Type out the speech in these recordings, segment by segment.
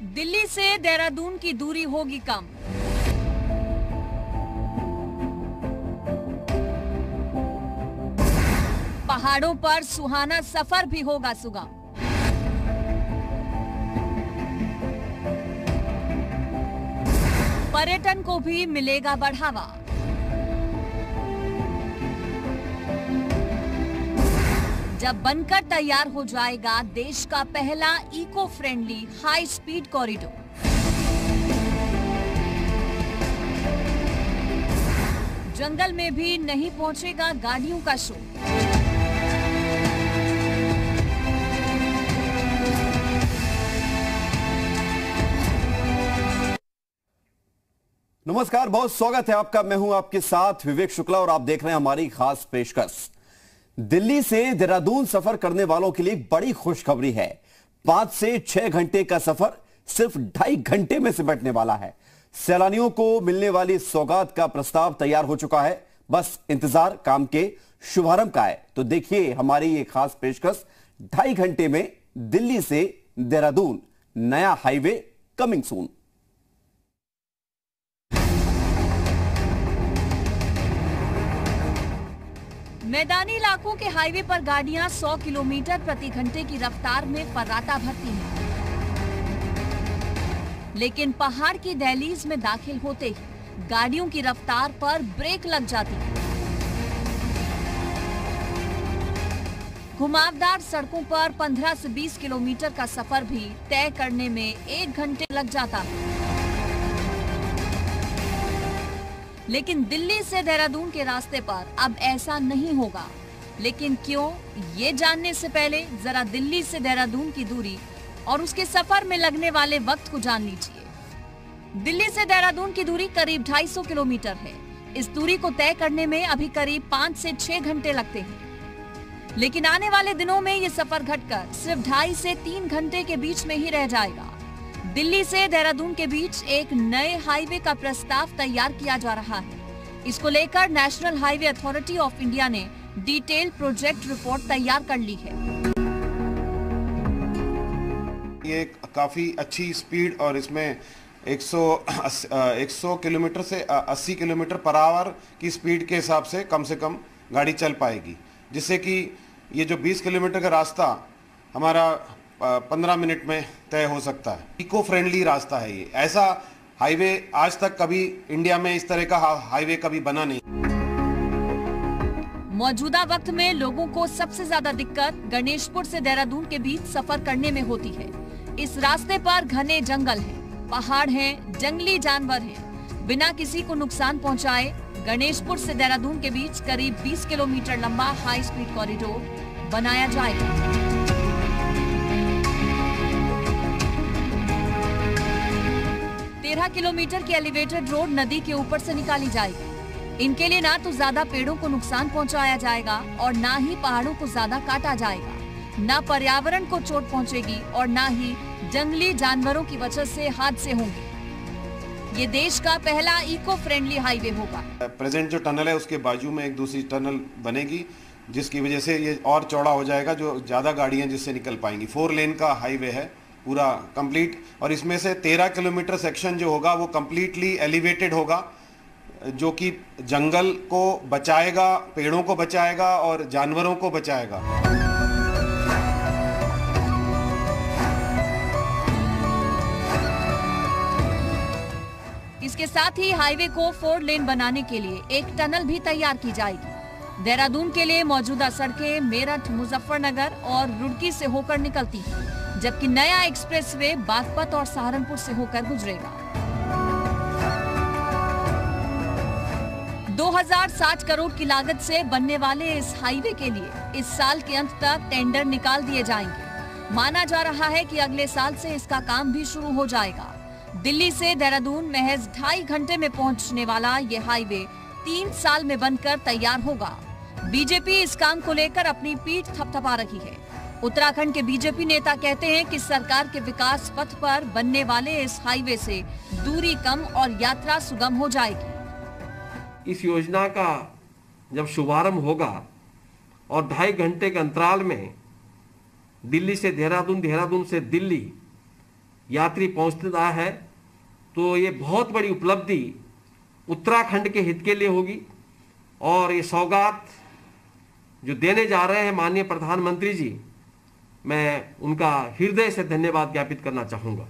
दिल्ली से देहरादून की दूरी होगी कम। पहाड़ों पर सुहाना सफर भी होगा सुगम। पर्यटन को भी मिलेगा बढ़ावा। जब बनकर तैयार हो जाएगा देश का पहला eco friendly high speed corridor. जंगल में भी नहीं पहुंचेगा गाड़ियों का शोर। नमस्कार, बहुत स्वागत है आपका। मैं हूं आपके साथ विवेक शुक्ला और आप देख रहे हैं हमारी खास पेशकश। दिल्ली से देहरादून सफर करने वालों के लिए बड़ी खुशखबरी है। 5 से 6 घंटे का सफर सिर्फ 2.5 घंटे में सिमटने वाला है। सैलानियों को मिलने वाली सौगात का प्रस्ताव तैयार हो चुका है, बस इंतजार काम के शुभारंभ का है। तो देखिए हमारी ये खास पेशकश। 2.5 घंटे में दिल्ली से देहरादून नया हाईवे कमिंग सून। मैदानी इलाकों के हाईवे पर गाड़ियां 100 किलोमीटर प्रति घंटे की रफ्तार में फर्राटा भरती हैं। लेकिन पहाड़ की दहलीज में दाखिल होते ही गाड़ियों की रफ्तार पर ब्रेक लग जाती है। घुमावदार सड़कों पर 15 से 20 किलोमीटर का सफर भी तय करने में 1 घंटे लग जाता है। लेकिन दिल्ली से देहरादून के रास्ते पर अब ऐसा नहीं होगा। लेकिन क्यों, ये जानने से पहले जरा दिल्ली से देहरादून की दूरी और उसके सफर में लगने वाले वक्त को जान लीजिए। दिल्ली से देहरादून की दूरी करीब 250 किलोमीटर है। इस दूरी को तय करने में अभी करीब 5 से 6 घंटे लगते हैं। लेकिन आने वाले दिनों में ये सफर घटकर सिर्फ 2.5 से 3 घंटे के बीच में ही रह जाएगा। दिल्ली से देहरादून के बीच एक नए हाईवे का प्रस्ताव तैयार किया जा रहा है। इसको लेकर national highway authority of India ने डिटेल प्रोजेक्ट रिपोर्ट तैयार कर ली है। ये काफी अच्छी स्पीड और इसमें 100 किलोमीटर से 80 किलोमीटर पर आवर की स्पीड के हिसाब से कम गाड़ी चल पाएगी, जिससे कि ये जो 20 किलोमीटर का रास्ता हमारा 15 मिनट में तय हो सकता है। इको फ्रेंडली रास्ता है ये। ऐसा हाईवे आज तक कभी इंडिया में इस तरह का हाईवे कभी बना नहीं। मौजूदा वक्त में लोगों को सबसे ज्यादा दिक्कत गणेशपुर से देहरादून के बीच सफर करने में होती है। इस रास्ते पर घने जंगल हैं, पहाड़ हैं, जंगली जानवर हैं। बिना किसी को नुकसान पहुंचाए गणेशपुर से देहरादून के बीच करीब 20 किलोमीटर लंबा हाई स्पीड कॉरिडोर बनाया जाएगा। 13 किलोमीटर की एलिवेटेड रोड नदी के ऊपर से निकाली जाएगी। इनके लिए ना तो ज्यादा पेड़ों को नुकसान पहुंचाया जाएगा और ना ही पहाड़ों को ज्यादा काटा जाएगा। ना पर्यावरण को चोट पहुंचेगी और ना ही जंगली जानवरों की वजह से हादसे होंगे। ये देश का पहला इको फ्रेंडली हाईवे होगा। प्रेजेंट जो टनल है उसके बाजू में एक दूसरी टनल बनेगी, जिसकी वजह से ये और चौड़ा हो जाएगा, जो ज्यादा गाड़ियां जिससे निकल पाएंगी। 4 लेन का हाईवे है पूरा कंप्लीट, और इसमें से 13 किलोमीटर सेक्शन जो होगा वो कंप्लीटली एलिवेटेड होगा, जो कि जंगल को बचाएगा, पेड़ों को बचाएगा और जानवरों को बचाएगा। इसके साथ ही हाईवे को 4 लेन बनाने के लिए एक टनल भी तैयार की जाएगी। देहरादून के लिए मौजूदा सड़कें मेरठ, मुजफ्फरनगर और रुड़की से होकर निकलती हैं, जबकि नया एक्सप्रेसवे बागपत और सहारनपुर से होकर गुजरेगा। 2060 करोड़ की लागत से बनने वाले इस हाईवे के लिए इस साल के अंत तक टेंडर निकाल दिए जाएंगे। माना जा रहा है कि अगले साल से इसका काम भी शुरू हो जाएगा। दिल्ली से देहरादून महज 2.5 घंटे में पहुंचने वाला ये हाईवे 3 साल में बनकर तैयार होगा। बीजेपी इस काम को लेकर अपनी पीठ थपथपा रही है। उत्तराखंड के बीजेपी नेता कहते हैं कि सरकार के विकास पथ पर बनने वाले इस हाईवे से दूरी कम और यात्रा सुगम हो जाएगी। इस योजना का जब शुभारंभ होगा और 2.5 घंटे के अंतराल में दिल्ली से देहरादून, देहरादून से दिल्ली, यात्री पहुंचता है तो ये बहुत बड़ी उपलब्धि उत्तराखंड के हित के लिए होगी। और ये सौगात जो देने जा रहे हैं माननीय प्रधानमंत्री जी, मैं उनका हृदय से धन्यवाद ज्ञापित करना चाहूंगा।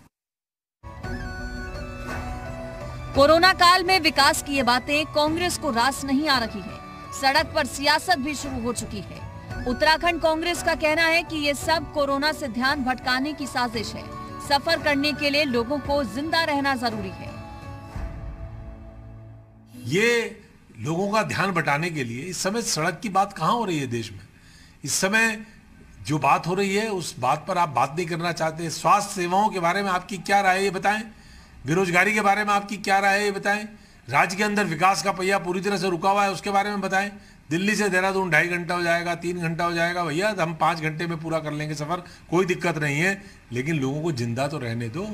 कोरोना काल में विकास की ये बातें कांग्रेस को रास नहीं आ रही है। सड़क पर सियासत भी शुरू हो चुकी है। उत्तराखंड कांग्रेस का कहना है कि ये सब कोरोना से ध्यान भटकाने की साजिश है। सफर करने के लिए लोगों को जिंदा रहना जरूरी है। ये लोगों का ध्यान बटाने के लिए इस समय सड़क की बात कहां हो रही है देश में। इस समय जो बात हो रही है उस बात पर आप बात नहीं करना चाहते। स्वास्थ्य सेवाओं के बारे में आपकी क्या राय है ये बताएं। बेरोजगारी के बारे में आपकी क्या राय है ये बताएं। राज्य के अंदर विकास का पहिया पूरी तरह से रुका हुआ है उसके बारे में बताएं। दिल्ली से देहरादून 2.5 घंटा हो जाएगा, 3 घंटा हो जाएगा, भैया हम 5 घंटे में पूरा कर लेंगे सफर, कोई दिक्कत नहीं है, लेकिन लोगों को जिंदा तो रहने दो।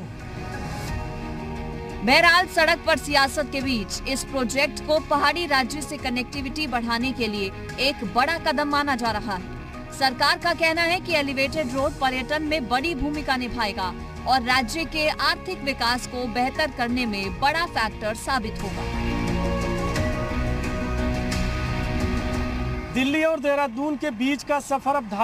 बहरहाल सड़क पर सियासत के बीच इस प्रोजेक्ट को पहाड़ी राज्य से कनेक्टिविटी बढ़ाने के लिए एक बड़ा कदम माना जा रहा है। सरकार का कहना है कि एलिवेटेड रोड पर्यटन में बड़ी भूमिका निभाएगा और राज्य के आर्थिक विकास को बेहतर करने में बड़ा फैक्टर साबित होगा। दिल्ली और देहरादून के बीच का सफर अब